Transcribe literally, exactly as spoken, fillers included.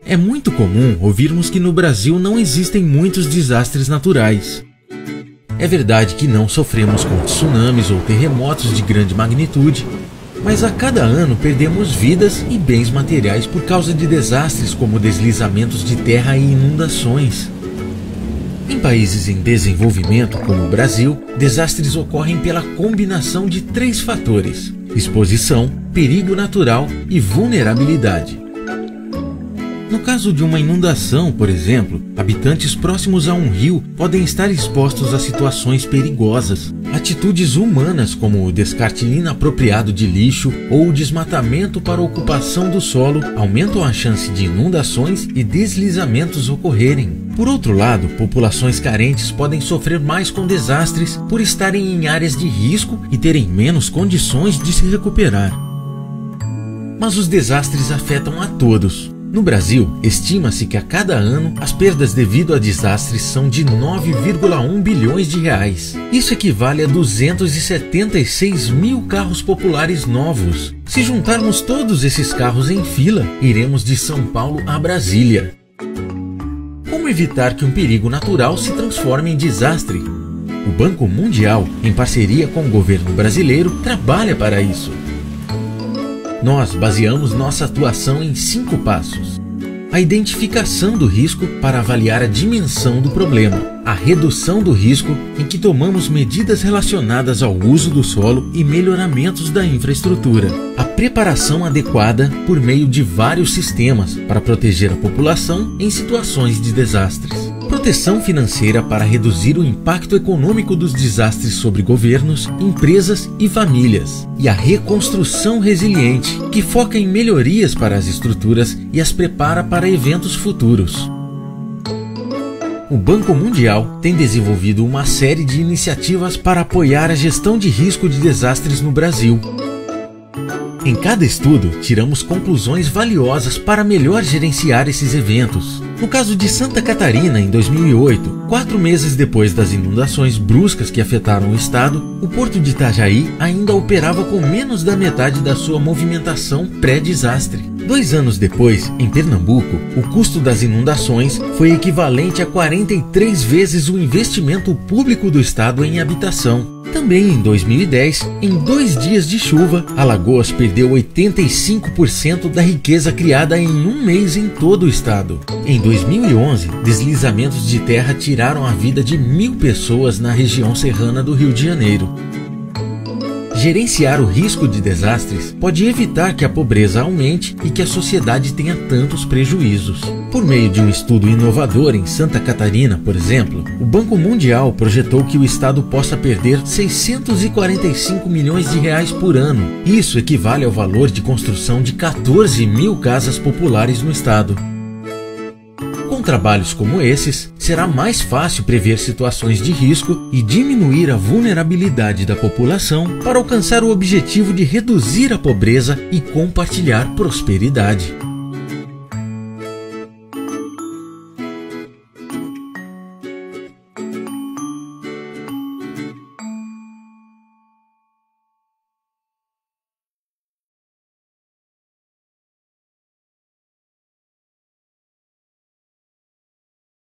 É muito comum ouvirmos que no Brasil não existem muitos desastres naturais. É verdade que não sofremos com tsunamis ou terremotos de grande magnitude, mas a cada ano perdemos vidas e bens materiais por causa de desastres como deslizamentos de terra e inundações. Em países em desenvolvimento, como o Brasil, desastres ocorrem pela combinação de três fatores: exposição, perigo natural e vulnerabilidade. No caso de uma inundação, por exemplo, habitantes próximos a um rio podem estar expostos a situações perigosas. Atitudes humanas, como o descarte inapropriado de lixo ou o desmatamento para ocupação do solo, aumentam a chance de inundações e deslizamentos ocorrerem. Por outro lado, populações carentes podem sofrer mais com desastres por estarem em áreas de risco e terem menos condições de se recuperar. Mas os desastres afetam a todos. No Brasil, estima-se que a cada ano as perdas devido a desastres são de nove vírgula um bilhões de reais. Isso equivale a duzentos e setenta e seis mil carros populares novos. Se juntarmos todos esses carros em fila, iremos de São Paulo a Brasília. Como evitar que um perigo natural se transforme em desastre? O Banco Mundial, em parceria com o governo brasileiro, trabalha para isso. Nós baseamos nossa atuação em cinco passos: a identificação do risco para avaliar a dimensão do problema, a redução do risco, em que tomamos medidas relacionadas ao uso do solo e melhoramentos da infraestrutura, a preparação adequada por meio de vários sistemas para proteger a população em situações de desastres, proteção financeira para reduzir o impacto econômico dos desastres sobre governos, empresas e famílias, e a reconstrução resiliente, que foca em melhorias para as estruturas e as prepara para eventos futuros. O Banco Mundial tem desenvolvido uma série de iniciativas para apoiar a gestão de risco de desastres no Brasil. Em cada estudo, tiramos conclusões valiosas para melhor gerenciar esses eventos. No caso de Santa Catarina, em dois mil e oito, quatro meses depois das inundações bruscas que afetaram o estado, o porto de Itajaí ainda operava com menos da metade da sua movimentação pré-desastre. Dois anos depois, em Pernambuco, o custo das inundações foi equivalente a quarenta e três vezes o investimento público do estado em habitação. Também em dois mil e dez, em dois dias de chuva, Alagoas perdeu oitenta e cinco por cento da riqueza criada em um mês em todo o estado. Em dois mil e onze, deslizamentos de terra tiraram a vida de mil pessoas na região serrana do Rio de Janeiro. Gerenciar o risco de desastres pode evitar que a pobreza aumente e que a sociedade tenha tantos prejuízos. Por meio de um estudo inovador em Santa Catarina, por exemplo, o Banco Mundial projetou que o estado possa perder seiscentos e quarenta e cinco milhões de reais por ano. Isso equivale ao valor de construção de quatorze mil casas populares no estado. Com trabalhos como esses, será mais fácil prever situações de risco e diminuir a vulnerabilidade da população para alcançar o objetivo de reduzir a pobreza e compartilhar prosperidade.